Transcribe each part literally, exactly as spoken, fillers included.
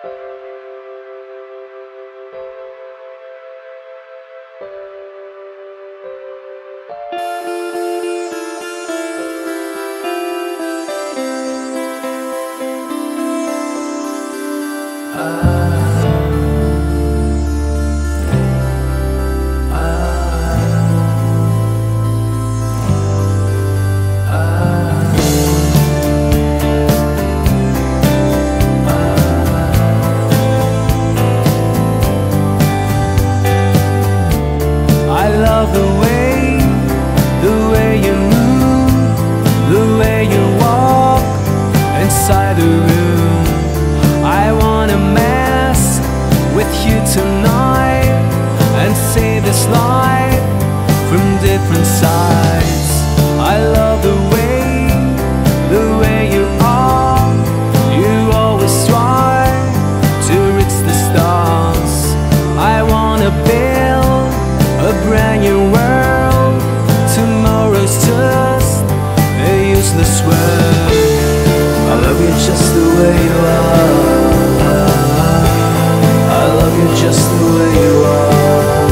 Inside the room, I wanna mess with you tonight and see this life from different sides. I love the way, the way you are. You always try to reach the stars. I wanna build a brand new world. Tomorrow's just a useless word. I love you just the way you are. I love you just the way you are.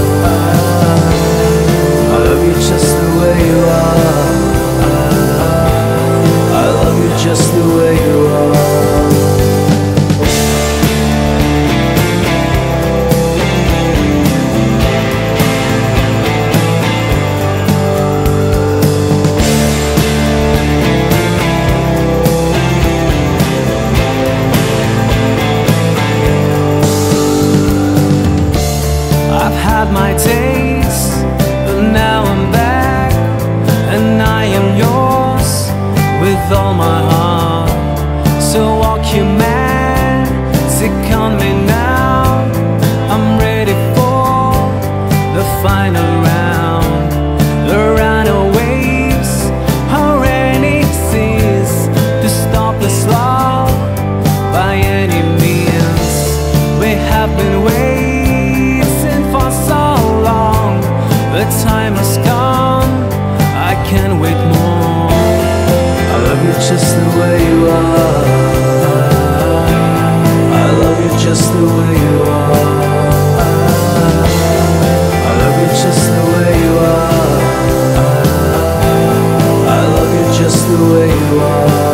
I love you just the way you are. I love you just the way you are. My days, but now I'm back, and I am yours with all my heart. So walk your magic on me now. I'm ready for the final round. The running waves are ready seas to stop this love by any means. We have been waiting for so long. The time has come, I can't wait more. I love you just the way you are. I love you just the way you are. I love you just the way you are. I love you just the way you are.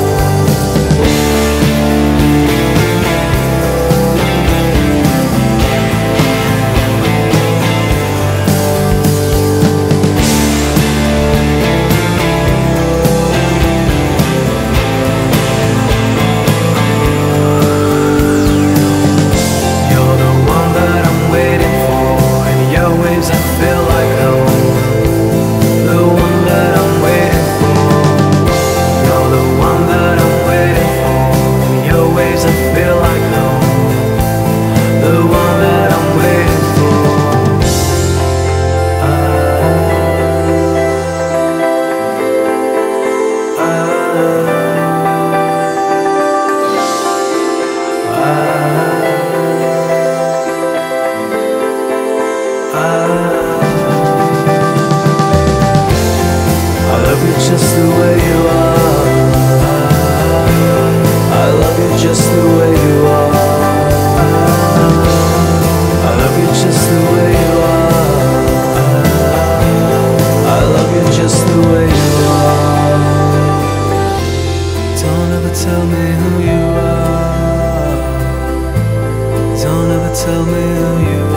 Just the way you are. I love you just the way you are. I love you just the way you are. I love you just the way you are. Don't ever tell me who you are. Don't ever tell me who you are.